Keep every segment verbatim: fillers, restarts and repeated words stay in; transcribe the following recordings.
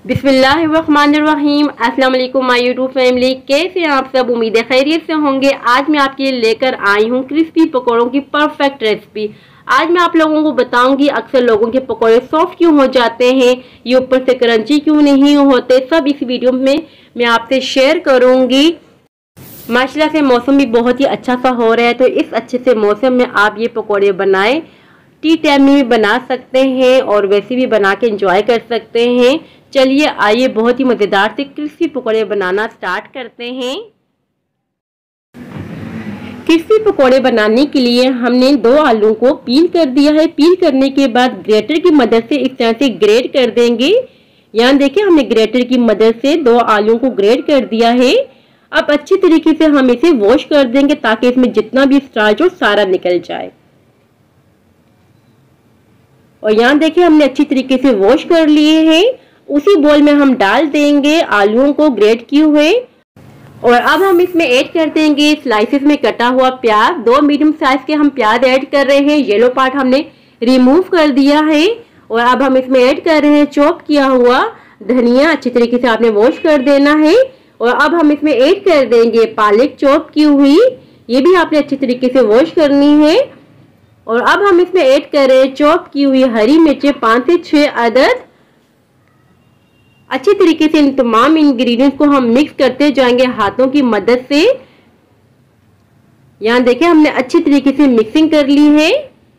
बिस्मिल्लाहिर्रहमानिर्रहीम। अस्सलाम वालेकुम माय यूट्यूब फैमिली, कैसे हैं आप सब? उम्मीद है खैरियत से होंगे। आज मैं आपके लिए लेकर आई हूँ क्रिस्पी पकौड़ों की परफेक्ट रेसिपी। आज मैं आप लोगों को बताऊंगी अक्सर लोगों के पकौड़े सॉफ्ट क्यों हो जाते हैं, ये ऊपर से क्रंची क्यों नहीं होते, सब इस वीडियो में मैं आपसे शेयर करूंगी। माशाल्लाह से मौसम भी बहुत ही अच्छा सा हो रहा है, तो इस अच्छे से मौसम में आप ये पकौड़े बनाएं। टी टाइम में भी बना सकते हैं और वैसे भी बना के एंजॉय कर सकते हैं। चलिए आइए बहुत ही मज़ेदार से क्रिस्पी पकौड़े बनाना स्टार्ट करते हैं। क्रिस्पी पकौड़े बनाने के लिए हमने दो आलू को पील कर दिया है। पील करने के बाद ग्रेटर की मदद से इस तरह से ग्रेट कर देंगे। यहाँ देखिए हमने ग्रेटर की मदद से दो आलू को ग्रेट कर दिया है। अब अच्छी तरीके से हम इसे वॉश कर देंगे ताकि इसमें जितना भी स्टार्च हो सारा निकल जाए। और यहाँ देखिए हमने अच्छी तरीके से वॉश कर लिए हैं। उसी बोल में हम डाल देंगे आलूओं को ग्रेट किए हुए, और अब हम इसमें ऐड कर देंगे स्लाइसेस में कटा हुआ प्याज। दो मीडियम साइज के हम प्याज ऐड कर रहे हैं। येलो पार्ट हमने रिमूव कर दिया है। और अब हम इसमें ऐड कर रहे हैं चॉप किया हुआ धनिया। अच्छी तरीके से आपने वॉश कर देना है। और अब हम इसमें ऐड कर देंगे पालक चॉप की हुई, ये भी आपने अच्छी तरीके से वॉश करनी है। और अब हम इसमें ऐड कर रहे हैं चॉप की हुई हरी मिर्चें, पांच से छह अदद। अच्छी तरीके से इन तमाम इंग्रेडिएंट्स को हम मिक्स करते जाएंगे हाथों की मदद से। यहाँ देखिए हमने अच्छी तरीके से मिक्सिंग कर ली है।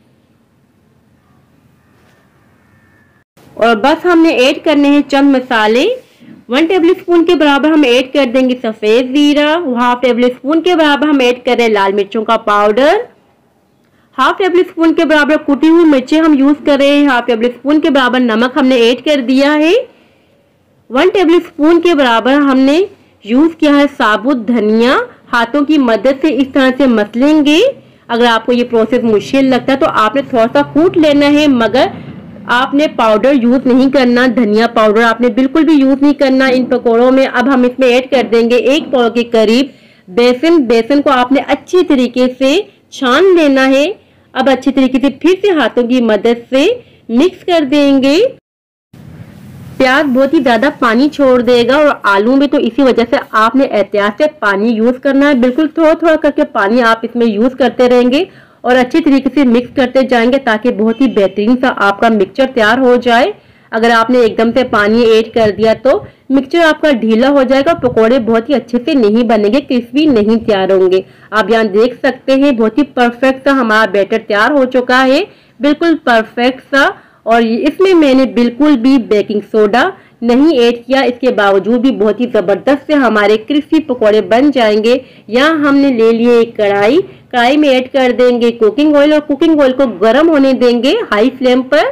और बस हमने ऐड करने हैं चंद मसाले। वन टेबल स्पून के बराबर हम ऐड कर देंगे सफेद जीरा। हाफ टेबल स्पून के बराबर हम ऐड कर रहे हैं लाल मिर्चों का पाउडर। हाफ टेबल स्पून के बराबर कुटी हुई मिर्चें हम यूज कर रहे हैं। हाफ टेबल स्पून के बराबर नमक हमने ऐड कर दिया है। वन टेबल स्पून के बराबर हमने यूज किया है साबुत धनिया। हाथों की मदद से इस तरह से मसलेंगे। अगर आपको ये प्रोसेस मुश्किल लगता है तो आपने थोड़ा सा कूट लेना है, मगर आपने पाउडर यूज नहीं करना। धनिया पाउडर आपने बिल्कुल भी यूज नहीं करना इन पकौड़ों में। अब हम इसमें ऐड कर देंगे एक पाव के करीब बेसन। बेसन को आपने अच्छी तरीके से छान लेना है। अब अच्छी तरीके से फिर से हाथों की मदद से मिक्स कर देंगे। प्याज बहुत ही ज्यादा पानी छोड़ देगा और आलू में, तो इसी वजह से आपने एहतियात से पानी यूज करना है। बिल्कुल थोड़ा थोड़ा करके पानी आप इसमें यूज करते रहेंगे और अच्छी तरीके से मिक्स करते जाएंगे ताकि बहुत ही बेहतरीन सा आपका मिक्सचर तैयार हो जाए। अगर आपने एकदम से पानी ऐड कर दिया तो मिक्सचर आपका ढीला हो जाएगा, पकोड़े बहुत ही अच्छे से नहीं बनेंगे, क्रिस्पी नहीं तैयार होंगे। आप यहाँ देख सकते हैं बहुत ही परफेक्ट सा हमारा बैटर तैयार हो चुका है, बिल्कुल परफेक्ट सा। और इसमें मैंने बिल्कुल भी बेकिंग सोडा नहीं ऐड किया, इसके बावजूद भी बहुत ही जबरदस्त से हमारे क्रिस्पी पकोड़े बन जाएंगे। यहाँ हमने ले लिए एक कढ़ाई। कढ़ाई में ऐड कर देंगे कुकिंग ऑयल और कुकिंग ऑयल को गर्म होने देंगे हाई फ्लेम पर।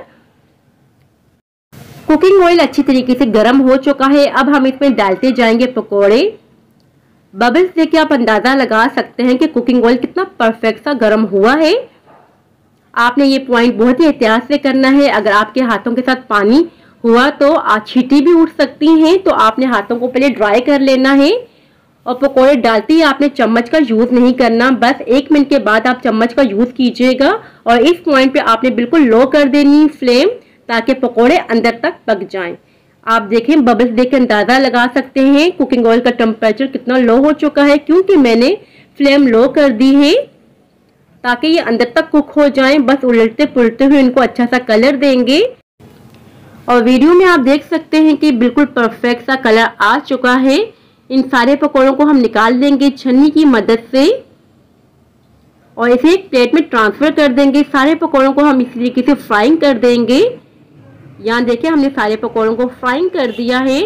कुकिंग ऑयल अच्छी तरीके से गर्म हो चुका है। अब हम इसमें डालते जाएंगे पकोड़े। बबल्स देखिए आप अंदाजा लगा सकते हैं कि कुकिंग ऑयल कितना परफेक्ट सा गर्म हुआ है। आपने ये पॉइंट बहुत ही एहतियात से करना है। अगर आपके हाथों के साथ पानी हुआ तो छींटी भी उठ सकती हैं, तो आपने हाथों को पहले ड्राई कर लेना है। और पकोड़े डालते ही आपने चम्मच का यूज नहीं करना, बस एक मिनट के बाद आप चम्मच का यूज कीजिएगा। और इस पॉइंट पे आपने बिल्कुल लो कर देनी फ्लेम ताकि पकोड़े अंदर तक पक जाएं। आप देखें बबल्स देख के अंदाजा लगा सकते हैं कुकिंग ऑयल का टेम्परेचर कितना लो हो चुका है, क्योंकि मैंने फ्लेम लो कर दी है ताकि ये अंदर तक कुक हो जाएं। बस उलटते पुलटते हुए इनको अच्छा सा कलर देंगे। और वीडियो में आप देख सकते हैं कि बिल्कुल परफेक्ट सा कलर आ चुका है। इन सारे पकौड़ों को हम निकाल देंगे छन्नी की मदद से और इसे एक प्लेट में ट्रांसफर कर देंगे। सारे पकौड़ों को हम इस तरीके से फ्राइंग कर देंगे। यहाँ देखिए हमने सारे पकौड़ों को फ्राइंग कर दिया है।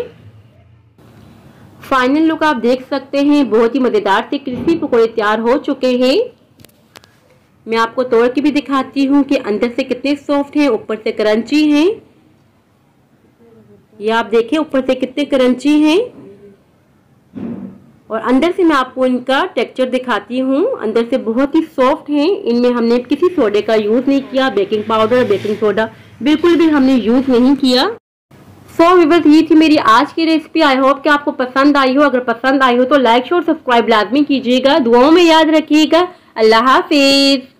फाइनल लुक आप देख सकते हैं, बहुत ही मजेदार से क्रिस्पी पकौड़े तैयार हो चुके हैं। मैं आपको तोड़ के भी दिखाती हूँ कि अंदर से कितने सॉफ्ट हैं, ऊपर से क्रंची हैं। ये आप देखें ऊपर से कितने क्रंची हैं और अंदर से मैं आपको इनका टेक्सचर दिखाती हूँ। अंदर से बहुत ही सॉफ्ट हैं। इनमें हमने किसी सोडे का यूज नहीं किया, बेकिंग पाउडर बेकिंग सोडा बिल्कुल भी हमने यूज नहीं किया। सो व्यूअर्स ये थी मेरी आज की रेसिपी। आई होप कि आपको पसंद आई हो। अगर पसंद आई हो तो लाइक शेयर सब्सक्राइब लाजमी कीजिएगा। दुआओं में याद रखिएगा। अल्लाह हाफिज।